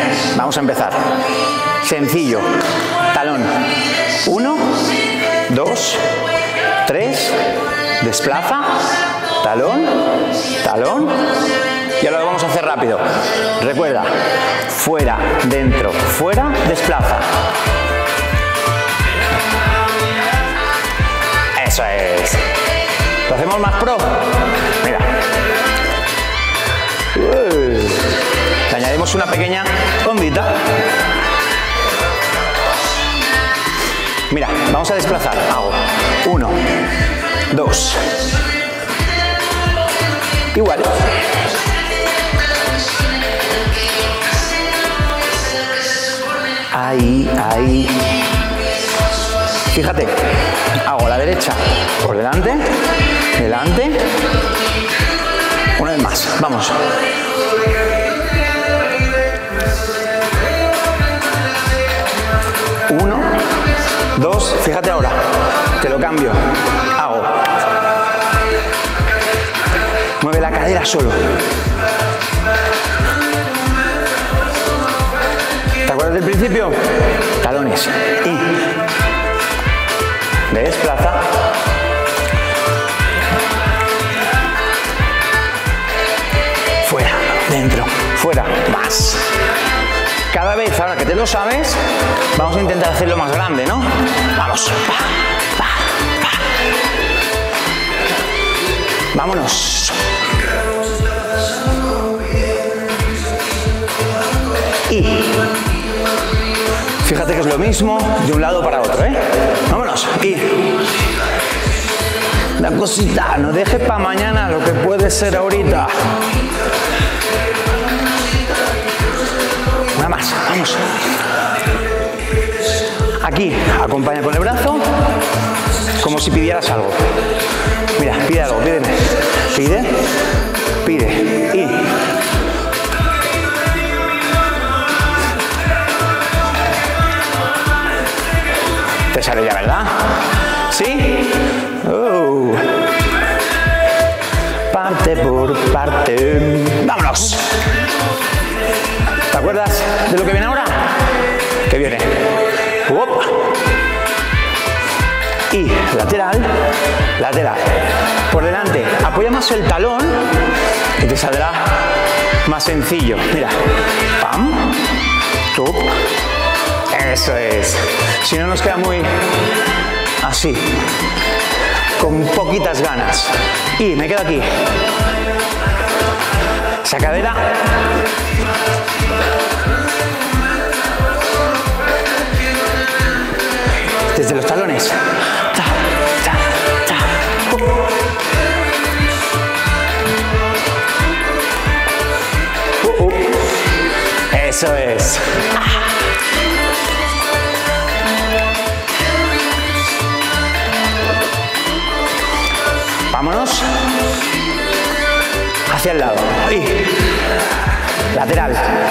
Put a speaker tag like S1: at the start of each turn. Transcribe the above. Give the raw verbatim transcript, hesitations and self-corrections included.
S1: Vamos a empezar. Sencillo. Talón. Uno, dos, tres. Desplaza. Talón, talón. Y ahora lo vamos a hacer rápido. Recuerda. Fuera, dentro, fuera, desplaza. Eso es. ¿Lo hacemos más pro? Mira. Uy. Le añadimos una pequeña ondita. Mira, vamos a desplazar. Hago uno, dos. Igual. Ahí, ahí. Fíjate, hago la derecha por delante, delante. Una vez más, vamos. Uno, dos, fíjate ahora, te lo cambio. Hago. Mueve la cadera solo. ¿Te acuerdas del principio? Talones. Y desplaza. Fuera, dentro, fuera, más. Cada vez, ahora que te lo sabes, vamos a intentar hacerlo más grande, ¿no? Vamos. Pa, pa, pa. Vámonos. Y fíjate que es lo mismo de un lado para otro, ¿eh? Vámonos. Y la cosita, no dejes para mañana lo que puede ser ahorita. Una más, vamos. Aquí, acompaña con el brazo, como si pidieras algo. Mira, pide algo, pídeme. Pide, pide. Y te sale ya, ¿verdad? ¿Sí? Oh. Parte por parte. ¡Vámonos! ¿Te acuerdas de lo que viene ahora? ¿Qué viene? ¡Up! Y lateral, lateral. Por delante, apoya más el talón y te saldrá más sencillo. Mira. Pam. Tup. Eso es. Si no nos queda muy así, con poquitas ganas. Y me quedo aquí. Esa cadera. Desde los talones. Ta, ta, ta. Uh, uh. Eso es. Vámonos hacia el lado y lateral.